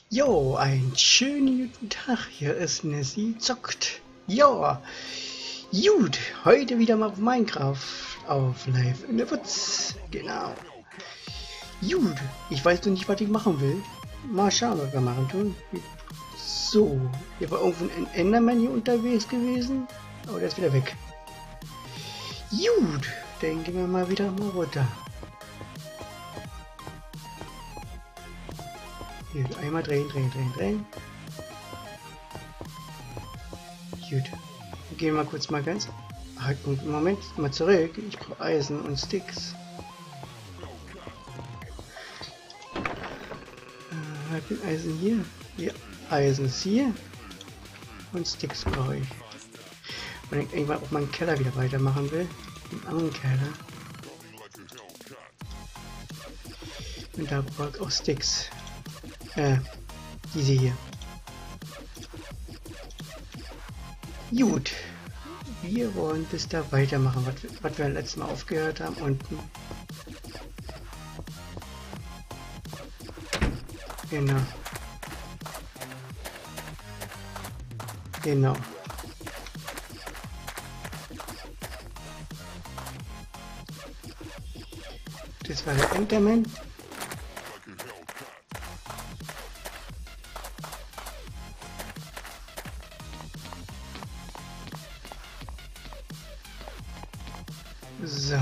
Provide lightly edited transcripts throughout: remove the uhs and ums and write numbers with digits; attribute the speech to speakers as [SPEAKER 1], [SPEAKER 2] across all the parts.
[SPEAKER 1] Jo, einen schönen guten Tag. Hier ist Nessie zockt. Ja, gut. Heute wieder mal auf Minecraft auf Live in der Woods. Genau. Gut. Ich weiß noch nicht, was ich machen will. Mal schauen, was wir machen tun. So. Hier war irgendwo ein Enderman hier unterwegs gewesen. Aber der ist wieder weg. Gut. Dann gehen wir mal wieder mal runter. Hier, einmal drehen. Gut. Wir gehen mal kurz mal ganz. Halt, Moment, mal zurück. Ich brauche Eisen und Sticks. Halt den Eisen hier. Ja, Eisen ist hier. Und Sticks brauche ich. Wenn ich irgendwann auch meinen Keller wieder weitermachen will. Den anderen Keller. Und da brauche ich auch Sticks. Diese hier. Gut. Wir wollen bis da weitermachen, was wir letztes Mal aufgehört haben. Unten. Genau. Genau. Das war der Enderman. So.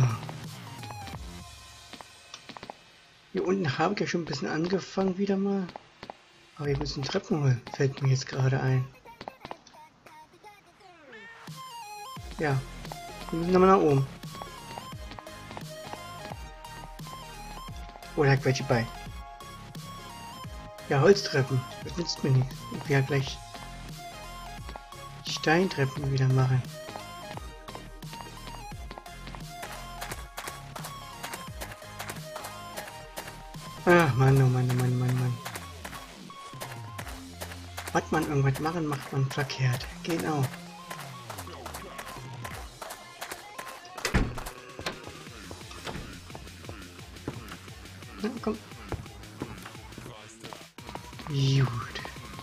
[SPEAKER 1] Hier unten habe ich ja schon ein bisschen angefangen wieder mal. Aber wir müssen Treppen holen, fällt mir jetzt gerade ein. Ja. Wir müssen nochmal nach oben. Oder hat welche bei? Ja, Holztreppen. Das nützt mir nichts. Ich will ja gleich Steintreppen wieder machen. Ach Mann, oh Mann, oh Mann, Mann. Was man irgendwas machen, macht man verkehrt. Genau. Na, komm. Gut.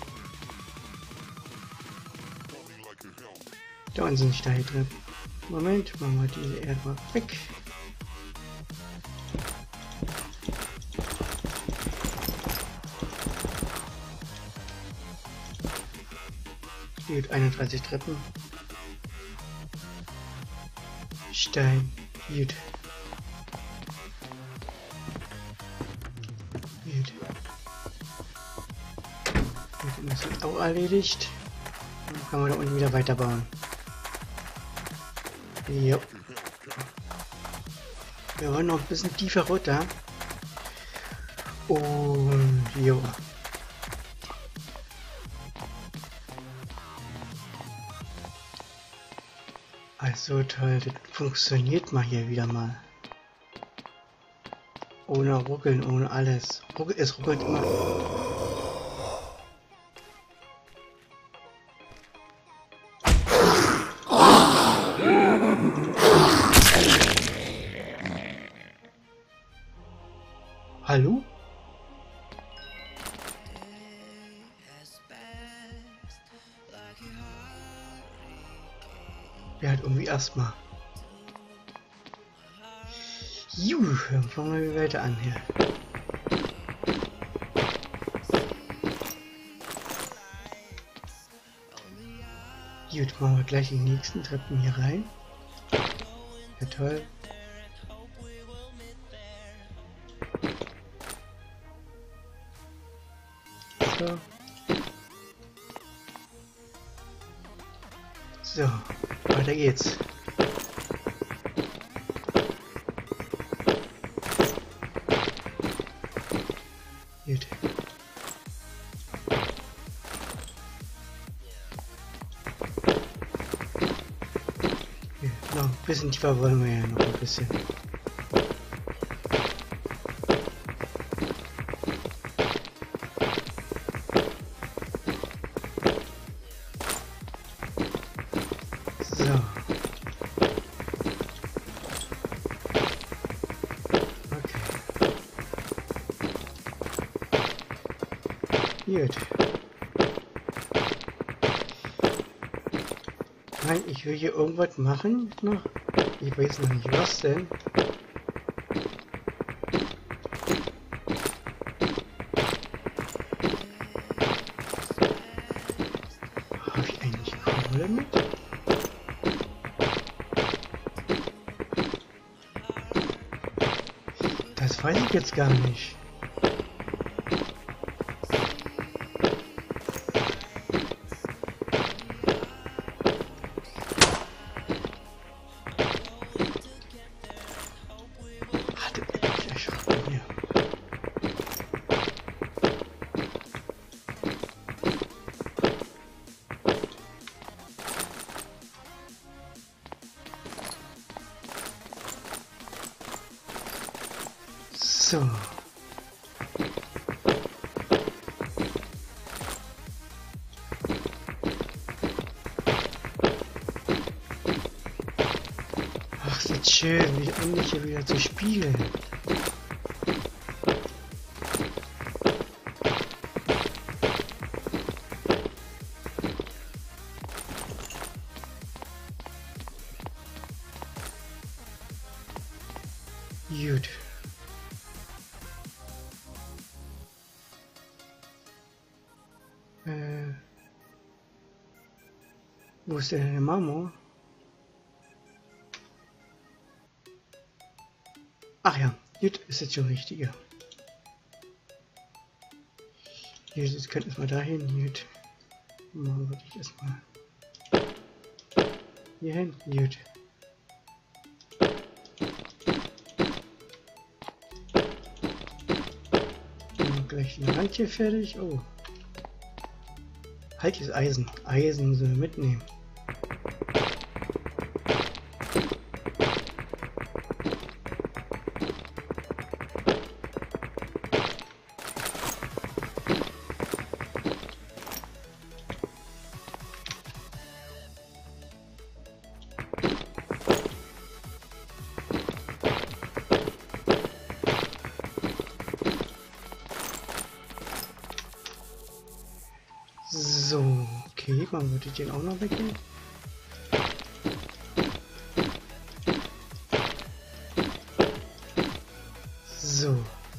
[SPEAKER 1] Da unten sind Steine drin. Moment, machen wir diese Erde mal weg. Gut, 31 Treppen. Stein. Gut. Gut. Das ist auch erledigt. Dann kann man da unten wieder weiterbauen. Jo. Wir wollen noch ein bisschen tiefer runter. Und jo. Also toll, das funktioniert mal hier wieder mal. Ohne Ruckeln, ohne alles. Es ruckelt immer. Hallo? Der hat irgendwie Asthma. Juhu, dann fangen wir wieder weiter an hier. Gut, machen wir gleich die nächsten Treppen hier rein. Ja toll. So. So, weiter geht's. Gut. Ja, noch ein bisschen tiefer wollen wir ja noch ein bisschen. So. Gut. Nein, ich will hier irgendwas machen noch. Ich weiß noch nicht was denn. Habe ich eigentlich Kohle mit? Das weiß ich jetzt gar nicht. So. Ach, sieht schön, wie endlich hier wieder zu spielen. Gut. Wo ist denn der Marmor? Ach ja, gut, ist jetzt schon richtiger. Hier, jetzt könnten wir mal dahin. Gut. Mal würde ich erstmal hier hin. Gut. Gleich eine Hand hier fertig. Oh. Heikles Eisen. Eisen müssen wir mitnehmen. So, okay, man würde den auch noch weggehen. So.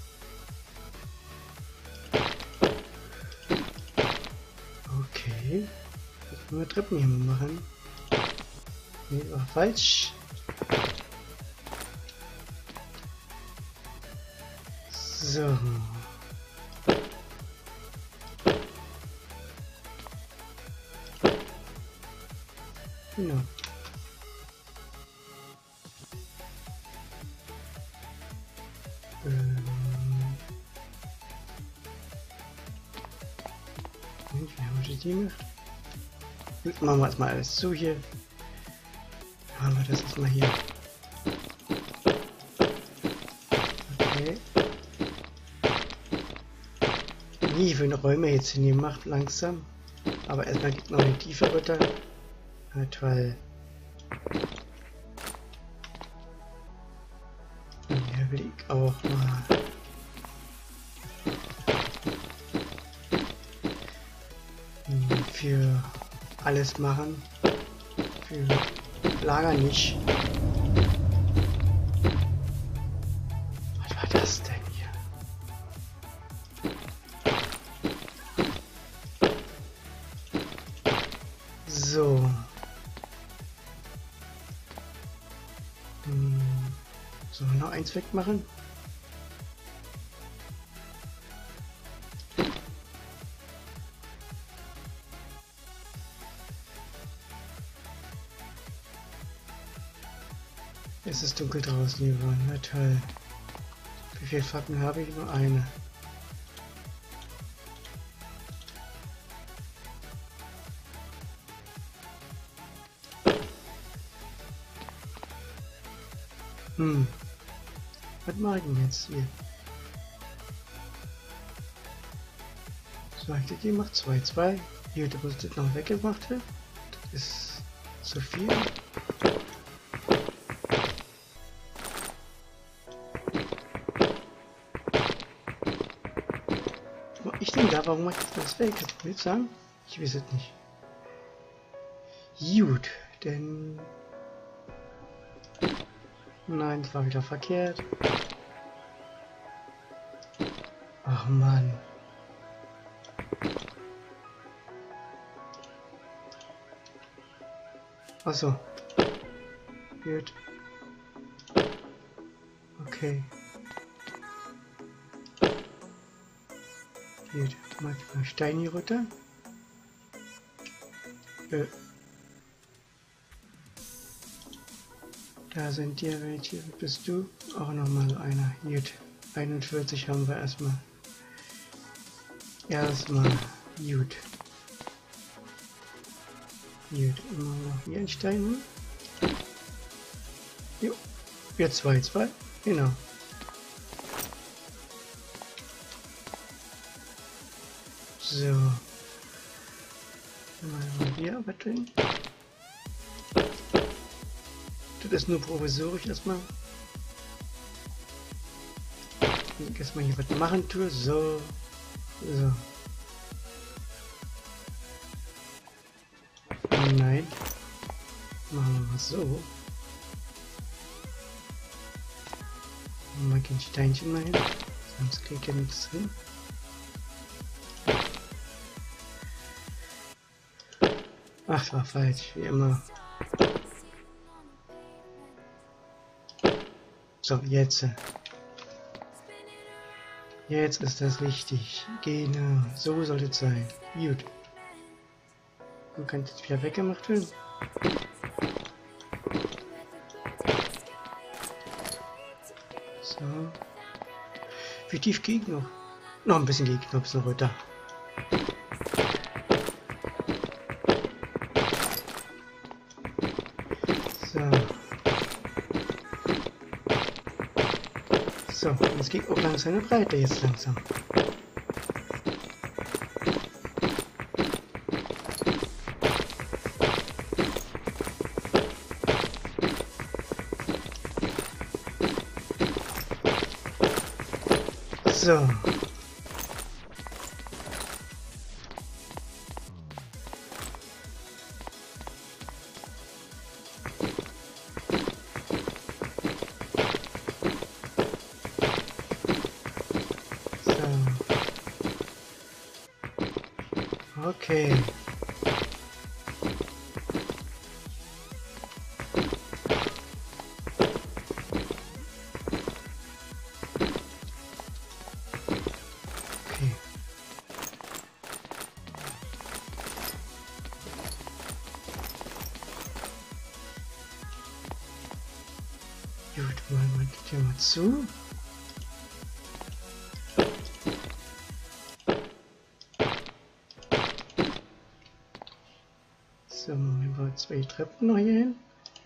[SPEAKER 1] Okay. Jetzt müssen wir Treppen hier mal machen. Nee, war falsch. So. Genau. Wie haben wir die gemacht? Jetzt machen wir erstmal alles zu hier. Machen wir das erstmal hier. Okay. Wie viele Räume jetzt hingemacht, langsam. Aber erstmal gibt noch eine Tiefe runter. Na toll. Und hier will ich auch mal. Für alles machen. Für Lager nicht. Was war das denn hier? So. So, noch eins wegmachen. Es ist dunkel draußen geworden, na toll. Wie viele Fackeln habe ich? Nur eine. Was mache ich denn jetzt hier? So, ich denke, die macht 2. Hier, da muss das noch weggemacht werden. Das ist zu viel. Ich denke, warum macht das alles weg? Kannst du mir sagen? Ich weiß es nicht. Gut, denn... Nein, das war wieder verkehrt. Ach Mann. Ach so. Gut. Okay. Gut. Mal Stein hier runter. Da sind dir welche. Bist du? Auch nochmal so einer. Gut. 41 haben wir erstmal. Erstmal. Gut. Gut. Immer noch hier ein Stein. Jo. Wir 2. Genau. So. Mal hier was drin. Das ist nur provisorisch erstmal. Erstmal hier was machen tue. So. So. Nein. Machen wir mal so. Mal ein Steinchen mal hin. Sonst kriegt er nichts hin. Ach, war falsch, wie immer. So, jetzt. Jetzt ist das richtig. Genau, so soll es sein. Gut. Du kannst jetzt wieder weggemacht werden. So. Wie tief geht noch? Noch ein bisschen geht, noch ein bisschen runter. So. So, es geht auch langsam eine Breite jetzt langsam. So. Okay. Gut, machen wir die Tür mal zu. So, machen wir 2 Treppen noch hier hin.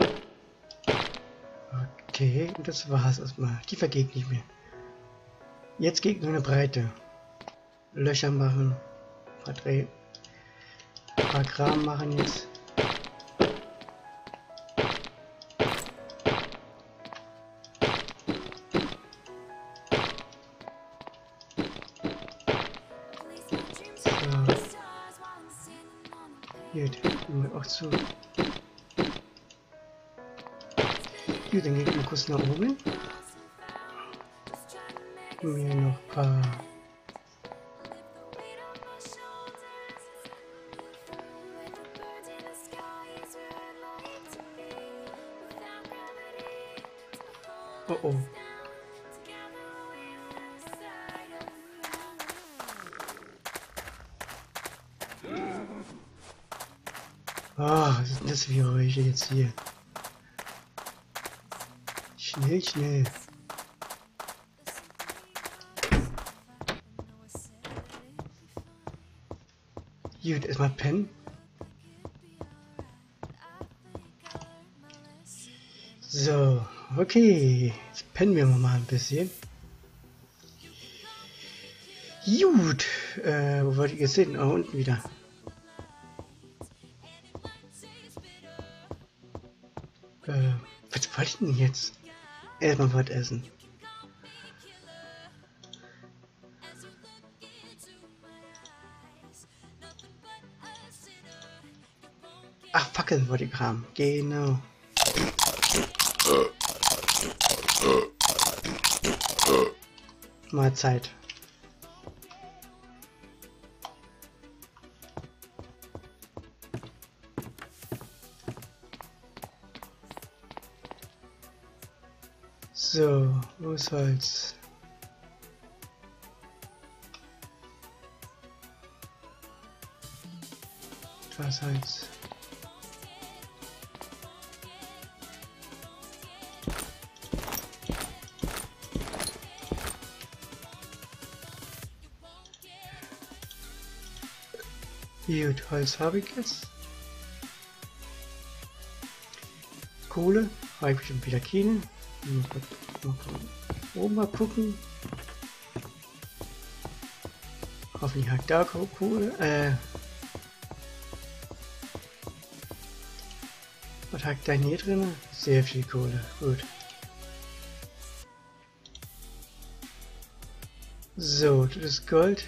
[SPEAKER 1] Okay, und das war's erstmal. Die vergeht nicht mehr. Jetzt geht nur eine Breite. Löcher machen. Ein paar Kram machen jetzt. Gut, machen wir auch zu. Gut, dann gehe ich mal kurz nach oben. Mir noch ein paar oh oh. Ah, was ist denn das für Geräusche jetzt hier? Schnell, schnell. Gut, erstmal pennen. So, okay. Jetzt pennen wir mal ein bisschen. Gut. Wo wollte ich jetzt hin? Oh, unten wieder. Was wollte ich denn jetzt? Erstmal was essen. Ach, Fackeln wollte ich haben. Genau. Mahlzeit. So, wo ist Holz? Was Holz? Gut, Holz habe ich jetzt. Kohle habe ich bestimmt wieder keine. Oben mal gucken. Hoffentlich hat da Kohle. Was hat da hier drin? Sehr viel Kohle. Gut. So, das ist Gold.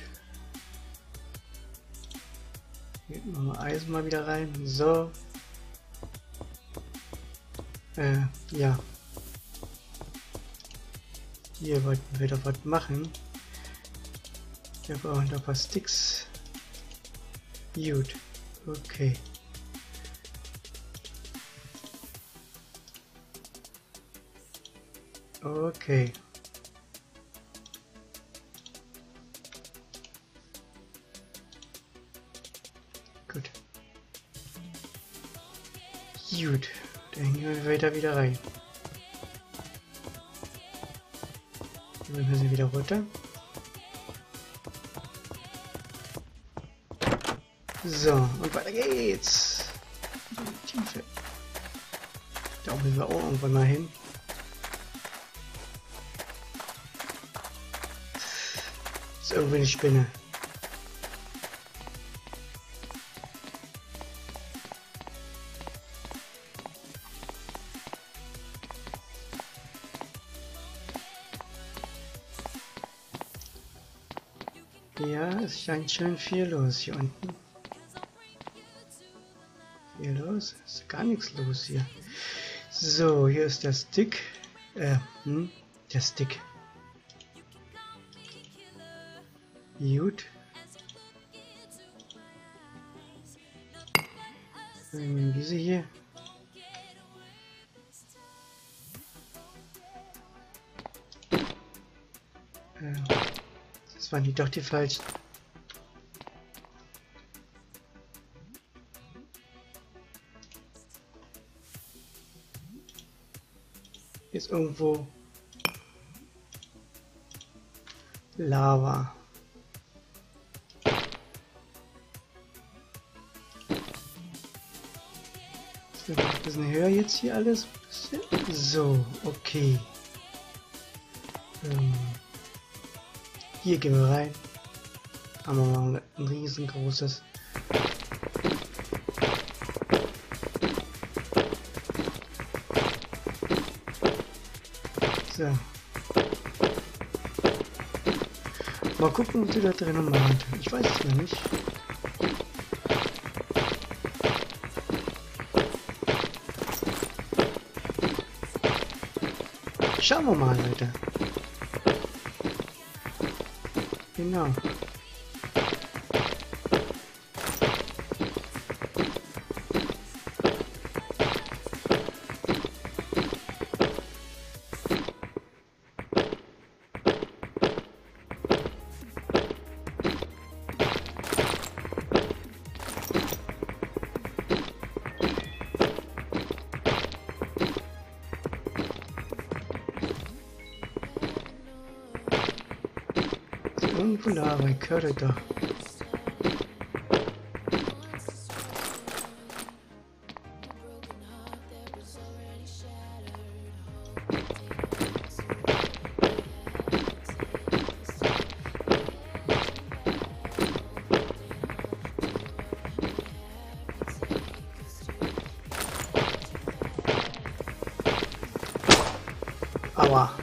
[SPEAKER 1] Hier machen wir Eisen mal wieder rein. So. Ja. Hier wollten wir doch was machen. Wir brauchen noch ein paar Sticks. Gut. Okay. Okay. Gut. Gut. Dann gehen wir wieder rein. Dann müssen wir wieder runter. So, und weiter geht's. In die Tiefe. Da müssen wir auch irgendwann mal hin. Das ist irgendwie eine Spinne. Ja, es scheint schön viel los hier unten. Viel los? Ist gar nichts los hier. So, hier ist der Stick. Der Stick. Gut. Diese hier. Das waren die doch die falschen. Hier ist irgendwo Lava. So, ein bisschen höher jetzt hier alles. So, okay. Hier gehen wir rein. Haben wir mal ein riesengroßes. So. Mal gucken, was sie da drinnen machen. Ich weiß es noch nicht. Schauen wir mal, Leute. Genau. Irgendwo Lava, ich höre das doch. Aua.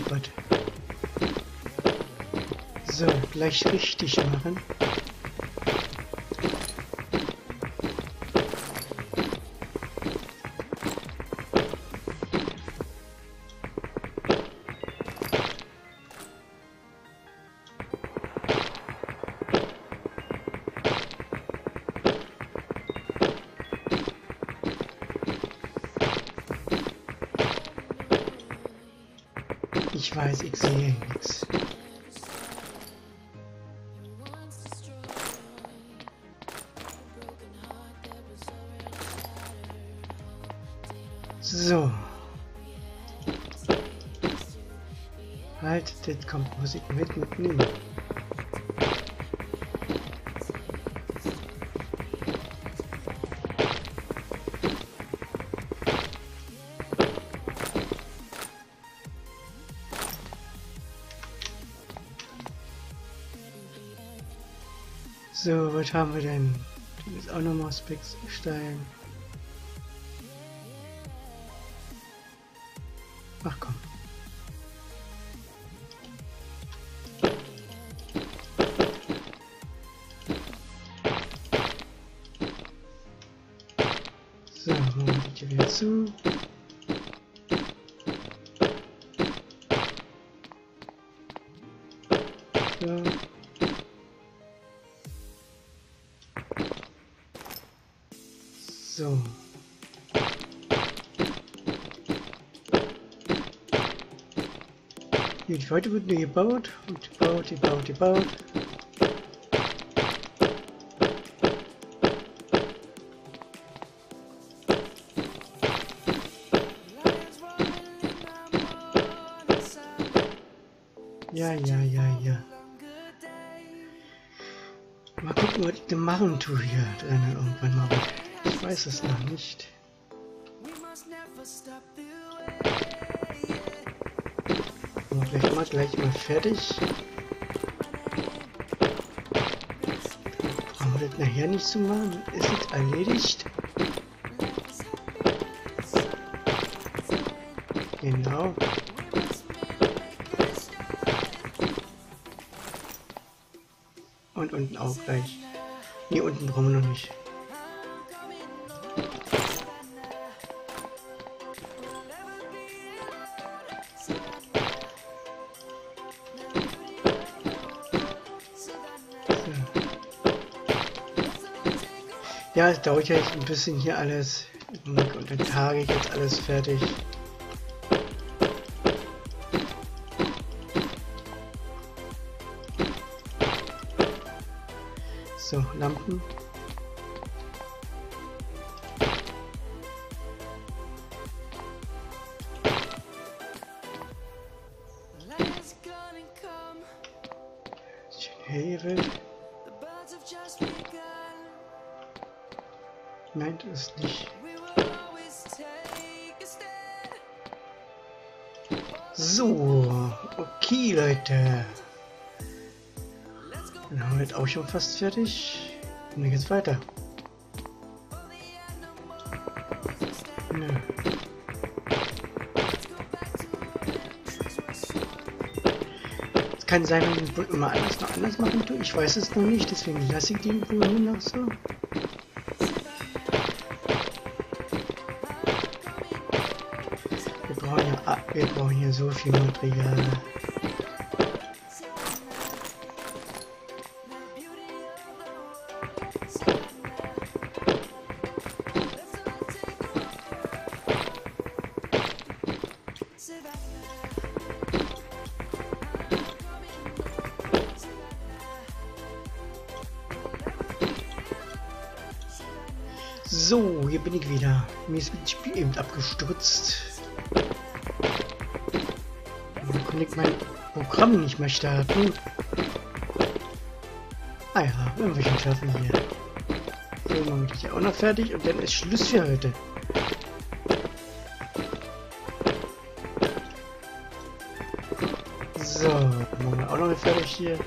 [SPEAKER 1] Gott. So, gleich richtig machen. Ich weiß, ich sehe nichts. So. Halt, das kommt Musik mitnehmen. So, was haben wir denn? Das ist auch nochmal Speckstein. Ach komm. So, machen wir die hier wieder zu. So. So. Hier, die Weite wird nur gebaut und gebaut. Ja. Mal gucken, was ich denn machen tue hier drinnen irgendwann mal. Ich weiß es noch nicht. Aber vielleicht mal gleich mal fertig. Brauchen wir das nachher nicht zu machen? Ist es erledigt? Genau. Und unten auch gleich. Nee, unten brauchen wir noch nicht. Ja, es dauert ja jetzt ein bisschen hier alles. Und dann tage ich jetzt alles fertig. So, Lampen. Schön Hebel. Nein, das ist nicht. So, okay, Leute. Dann haben wir jetzt auch schon fast fertig. Und dann geht's weiter. Nö. Es kann sein, wenn ich den immer alles noch anders machen tue. Ich weiß es noch nicht, deswegen lasse ich den wohl nur noch so. Wir brauchen hier so viel Material. So, hier bin ich wieder. Mir ist das Spiel eben abgestürzt. Dann konnte ich mein Programm nicht mehr starten. Ah ja, wenn wir schon schaffen hier. So, machen wir das hier auch noch fertig und dann ist Schluss für heute. So, machen wir auch noch fertig hier.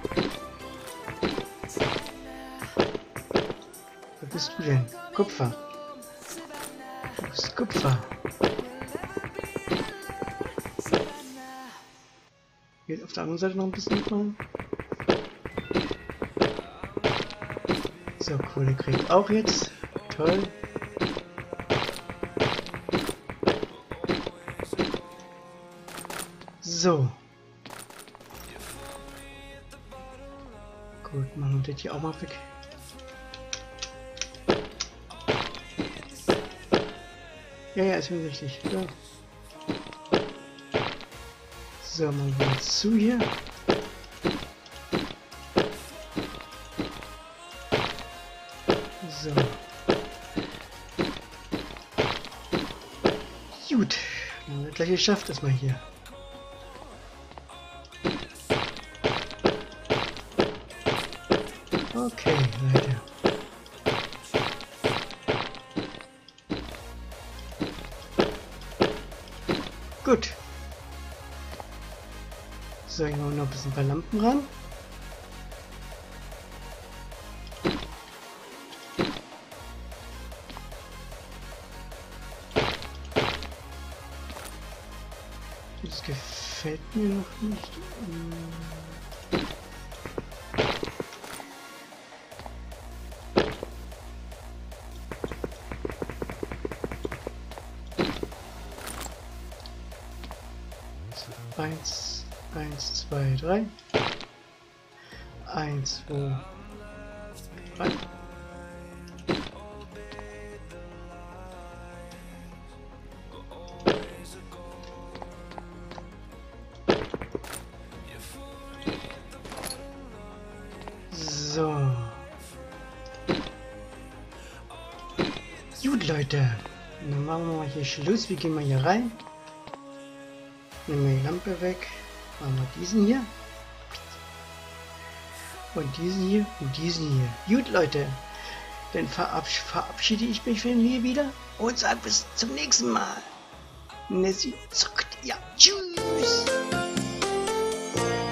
[SPEAKER 1] Wo bist du denn? Kupfer. Du bist Kupfer. Hier auf der anderen Seite noch ein bisschen mitmachen. So, Kohle kriegt auch jetzt. Toll. So. Gut, machen wir das hier auch mal weg. Ja, ist mir wichtig. Ja. So, machen wir jetzt zu hier. So. Gut. Dann haben wir gleich geschafft, das mal hier. Okay, Leute. Gut. So, hier machen wir noch ein paar Lampen ran. Das gefällt mir noch nicht. Eins, zwei, drei. 1, 2, 3. So. Gut, Leute. Dann machen wir mal hier Schluss. Wir gehen mal hier rein. Nehmen wir die Lampe weg. Machen wir diesen hier. Und diesen hier. Und diesen hier. Gut, Leute. Dann verabschiede ich mich von hier wieder. Und sage bis zum nächsten Mal. Nessie zockt. Ja, tschüss.